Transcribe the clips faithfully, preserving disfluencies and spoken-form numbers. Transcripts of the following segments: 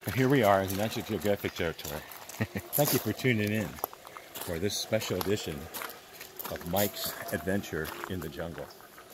Here we are in National Geographic territory. Thank you for tuning in for this special edition of Mike's Adventure in the Jungle.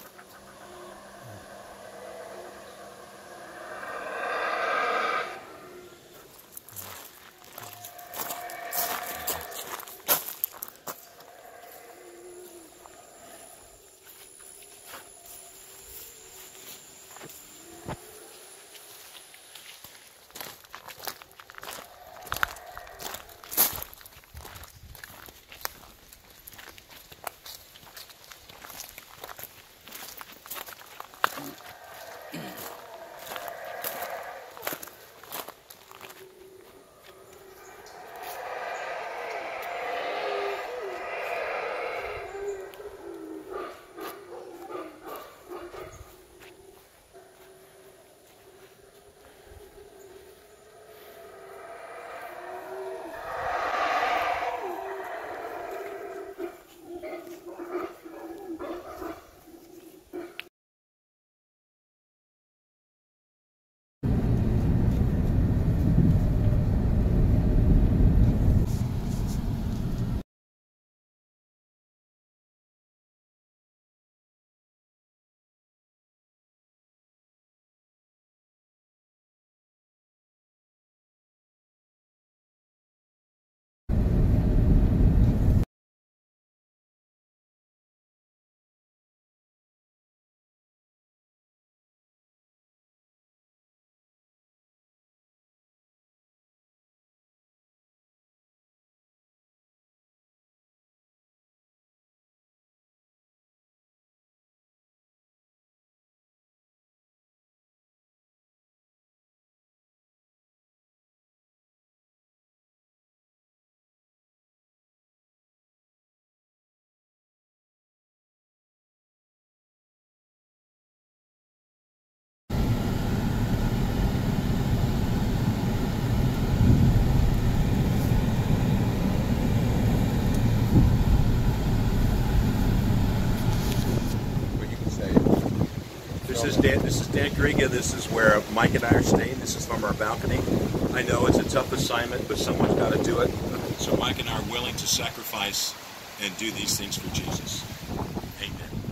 This is Dan, this is Dan Griga. This is where Mike and I are staying. This is from our balcony. I know it's a tough assignment, but someone's got to do it. So Mike and I are willing to sacrifice and do these things for Jesus. Amen.